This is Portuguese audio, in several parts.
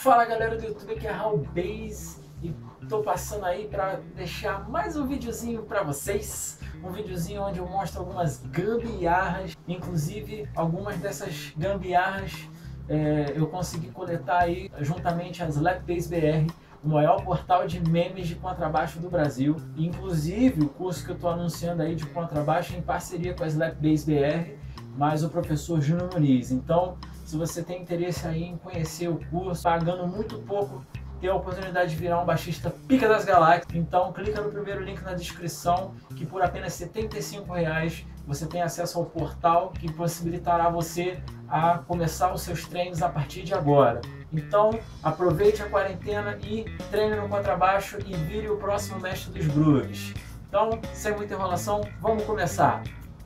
Fala galera do YouTube, aqui é Raul Base e tô passando aí para deixar mais um videozinho para vocês. Um videozinho onde eu mostro algumas gambiarras, inclusive algumas dessas gambiarras eu consegui coletar aí juntamente a Slapbase BR, o maior portal de memes de contrabaixo do Brasil. Inclusive o curso que eu tô anunciando aí de contrabaixo é em parceria com a Slapbase BR, mais o professor Júnior Muniz. Então, se você tem interesse aí em conhecer o curso, pagando muito pouco, ter a oportunidade de virar um baixista pica das galáxias, então clica no primeiro link na descrição, que por apenas R$ 75 você tem acesso ao portal que possibilitará você a começar os seus treinos a partir de agora. Então aproveite a quarentena e treine no contrabaixo e vire o próximo mestre dos grooves. Então, sem muita enrolação, vamos começar!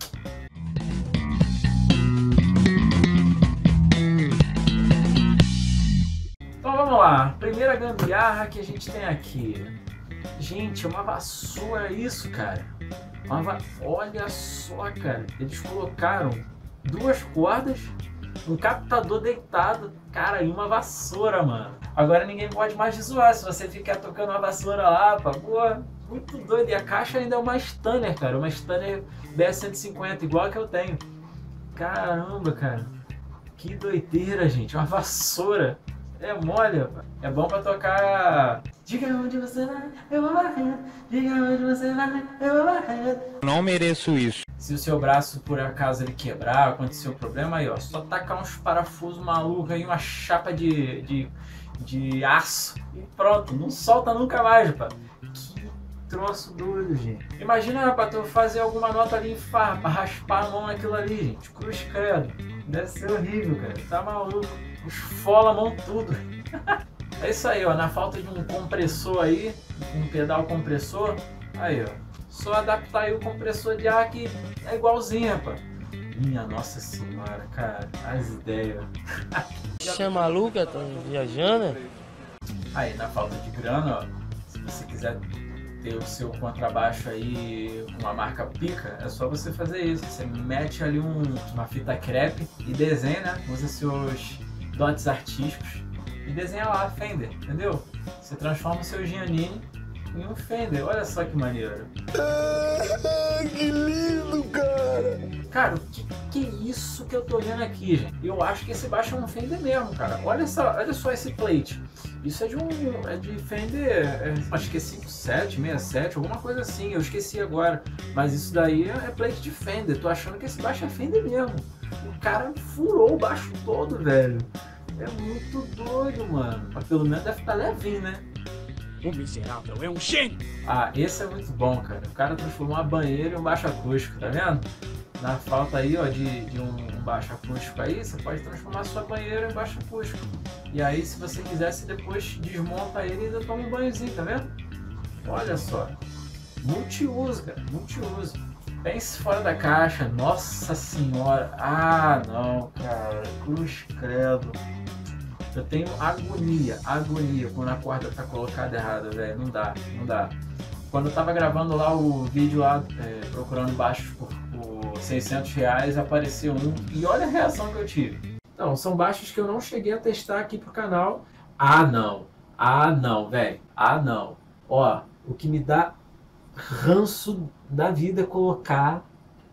Então vamos lá, primeira gambiarra que a gente tem aqui. Gente, uma vassoura isso, cara. Olha só, cara. Eles colocaram duas cordas, um captador deitado, cara, e uma vassoura, mano. Agora ninguém pode mais te zoar se você ficar tocando uma vassoura lá, pá. Pô, muito doido. E a caixa ainda é uma Stanner, cara. Uma Stanner BS-150, igual a que eu tenho. Caramba, cara. Que doideira, gente. Uma vassoura. É mole, é bom pra tocar. Diga onde você vai, eu vou varrendo. Diga onde você vai, eu vou varrendo. Não mereço isso. Se o seu braço por acaso ele quebrar, acontecer um problema, aí ó, só tacar uns parafusos malucos aí, uma chapa de aço e pronto, não solta nunca mais, pá. Que troço doido, gente. Imagina, pra tu fazer alguma nota ali em Fá, pra raspar a mão naquilo ali, gente. Cruz credo. Deve ser horrível, cara. Tá maluco. Esfola a mão tudo. É isso aí, ó. Na falta de um compressor aí, um pedal compressor, aí, ó. Só adaptar aí o compressor de ar que é igualzinho, rapaz. Minha nossa senhora, cara. As ideias. Você é maluca? Tá viajando? Aí, na falta de grana, ó. Se você quiser ter o seu contrabaixo aí com uma marca pica, é só você fazer isso. Você mete ali uma fita crepe e desenha, né? Usa seus dotes artísticos e desenha lá Fender, entendeu? Você transforma o seu Giannini em um Fender. Olha só que maneiro. Que lindo, cara! Cara, o que é isso que eu tô vendo aqui, gente? Eu acho que esse baixo é um Fender mesmo, cara. Olha só esse plate. Isso é de Fender, acho que é 57, 67, alguma coisa assim. Eu esqueci agora. Mas isso daí é plate de Fender. Tô achando que esse baixo é Fender mesmo. O cara furou o baixo todo, velho. É muito doido, mano. Mas pelo menos deve estar levinho, né? O miserável é um gênio! Ah, esse é muito bom, cara. O cara transformou uma banheira em um baixo acústico, tá vendo? Na falta aí, ó, de um baixo acústico aí, você pode transformar sua banheira em baixo acústico. E aí, se você quisesse, depois desmonta ele e ainda toma um banhozinho, tá vendo? Olha só. Multiuso, cara. Multiuso. Pense fora da caixa. Nossa senhora. Ah, não, cara. Cruz credo. Eu tenho agonia quando a corda tá colocada errada, velho. Não dá. Quando eu tava gravando lá o vídeo lá, procurando baixos por R$600, apareceu um. E olha a reação que eu tive. Então, são baixos que eu não cheguei a testar aqui pro canal. Ah, não, velho. Ah, não. Ó, o que me dá ranço da vida é colocar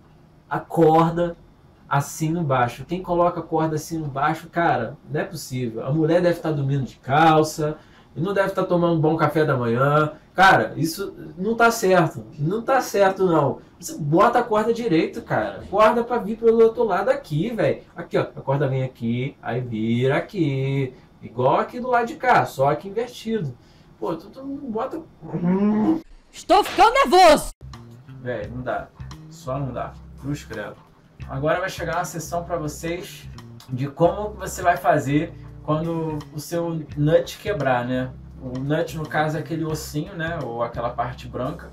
a corda assim no baixo. Quem coloca a corda assim no baixo, cara, não é possível. A mulher deve estar dormindo de calça, e não deve estar tomando um bom café da manhã. Cara, isso não tá certo. Não tá certo, não. Você bota a corda direito, cara. Corda pra vir pelo outro lado aqui, velho. Aqui, ó. A corda vem aqui, aí vira aqui. Igual aqui do lado de cá, só aqui invertido. Pô, tu não bota... Estou ficando nervoso! Velho, não dá. Só não dá. Cruz credo. Agora vai chegar uma sessão para vocês de como você vai fazer quando o seu nut quebrar, né? O nut, no caso, é aquele ossinho, né? Ou aquela parte branca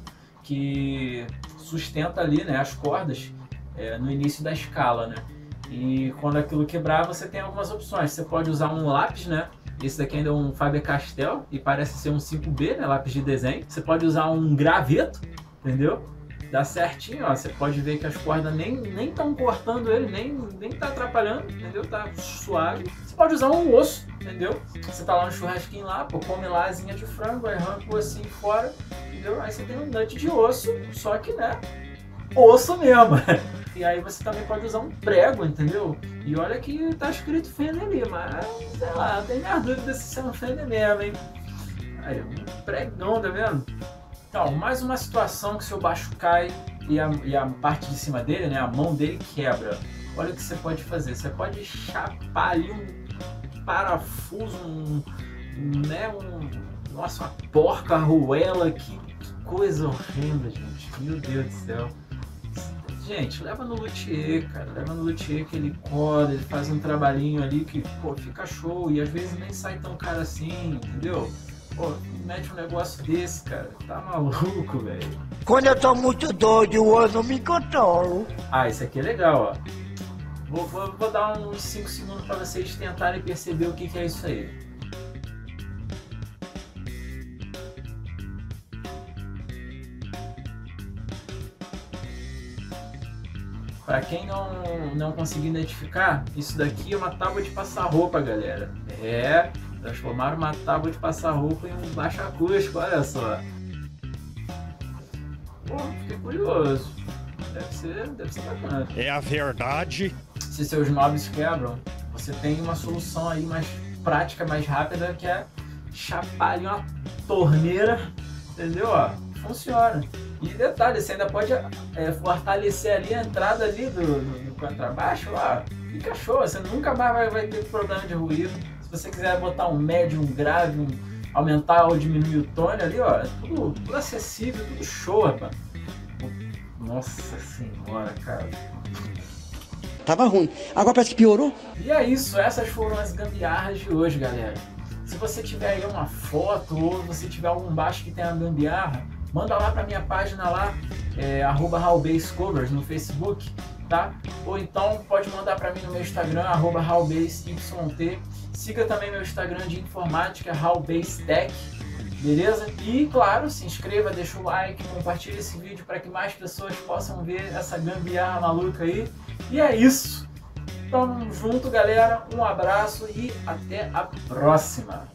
que sustenta ali, né, as cordas no início da escala, né? E quando aquilo quebrar, você tem algumas opções. Você pode usar um lápis, né? Esse daqui ainda é um Faber-Castell e parece ser um 5B, né? Lápis de desenho. Você pode usar um graveto, entendeu? Dá certinho, ó. Você pode ver que as cordas nem estão cortando ele, nem tá atrapalhando, entendeu? Tá suave. Você pode usar um osso, entendeu? Você tá lá no churrasquinho lá, pô, come lá a asinha de frango, aí arranca o ossinho fora, entendeu? Aí você tem um nut de osso, só que, né, osso mesmo. E aí você também pode usar um prego, entendeu? E olha que tá escrito Fender ali, mas, sei lá, tem minhas dúvidas se é um Fender mesmo, hein? Aí, um pregão, tá vendo? Então, mais uma situação que seu baixo cai e a parte de cima dele, né, a mão dele quebra. Olha o que você pode fazer. Você pode chapar ali um parafuso, nossa, uma porca arruela. Que coisa horrenda, gente. Meu Deus do céu. Gente, leva no luthier, cara. Leva no luthier que ele cola, ele faz um trabalhinho ali que, pô, fica show. E às vezes nem sai tão caro assim, entendeu? Pô, mete um negócio desse, cara. Tá maluco, velho. Quando eu tô muito doido, eu não me controlo. Ah, esse aqui é legal, ó. Vou dar uns 5 segundos pra vocês tentarem perceber o que é isso aí. Para quem não conseguiu identificar, isso daqui é uma tábua de passar roupa, galera. É, transformaram uma tábua de passar roupa em um baixo acústico, olha só. Pô, fiquei curioso. Deve ser bacana. É a verdade. Se seus knobs quebram, você tem uma solução aí mais prática, mais rápida, que é chapar ali uma torneira, entendeu? Ó, funciona. E detalhe, você ainda pode fortalecer ali a entrada ali do contrabaixo, ó, fica show, você nunca mais vai ter problema de ruído. Se você quiser botar um médio, um grave, aumentar ou diminuir o tone ali, ó, é tudo acessível, tudo show, rapaz. Nossa senhora, cara. Tava ruim. Agora parece que piorou. E é isso, essas foram as gambiarras de hoje, galera. Se você tiver aí uma foto ou você tiver algum baixo que tenha gambiarra, manda lá pra minha página lá, @HowBassCovers no Facebook, tá? Ou então pode mandar pra mim no meu Instagram, @HowBassYT. Siga também meu Instagram de informática, HowBassTech, beleza? E claro, se inscreva, deixa o like, compartilha esse vídeo para que mais pessoas possam ver essa gambiarra maluca aí. E é isso. Tamo junto, galera. Um abraço e até a próxima.